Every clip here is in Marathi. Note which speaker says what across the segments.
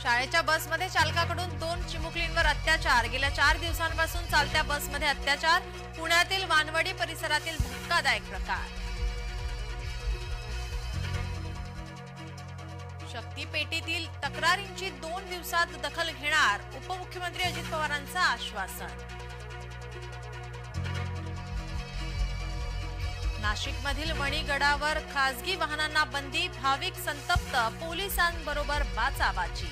Speaker 1: शाळेच्या बसमध्ये चालकाकडून 2 चिमुकलींवर अत्याचार। गेल्या 4 दिवसांपासून चालत्या बसमध्ये अत्याचार। पुण्यातील वानवडी परिसरातील धक्कादायक प्रकार। शक्तीपेटीतील तक्रारींची 2 दिवसात दखल घेणार, उपमुख्यमंत्री अजित पवारांचं आश्वासन। नाशिकमधील वणीगडावर खासगी वाहनांना बंदी, भाविक संतप्त, पोलिसांबरोबर बाचाबाची।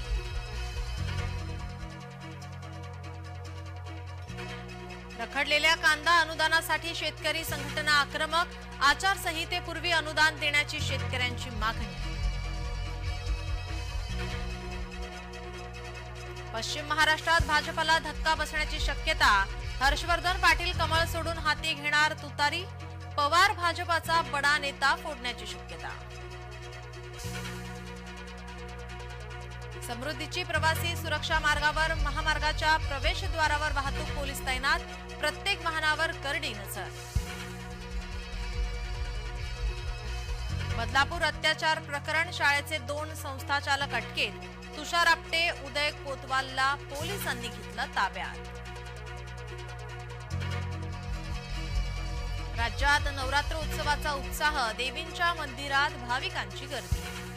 Speaker 1: रखडलेल्या कांदा अनुदानासाठी शेतकरी संघटना आक्रमक, आचारसंहितेपूर्वी अनुदान देण्याची शेतकऱ्यांची मागणी। पश्चिम महाराष्ट्रात भाजपला धक्का बसण्याची शक्यता, हर्षवर्धन पाटील कमळ सोडून हाती घेणार तुतारी, पवार भाजपाचा बडा नेता फोडण्याची शक्यता। समृद्धीची प्रवासी सुरक्षा मार्गावर महामार्गाच्या प्रवेशद्वारावर वाहतूक पोलीस तैनात, प्रत्येक वाहनावर करडी नजर। बदलापूर अत्याचार प्रकरण, शाळेचे 2 संस्थाचालक अटकेत, तुषार आपटे, उदय कोतवालला पोलिसांनी घेतलं ताब्यात। राज्यात नवरात्र उत्सवाचा उत्साह, देवींच्या मंदिरात भाविकांची गर्दी।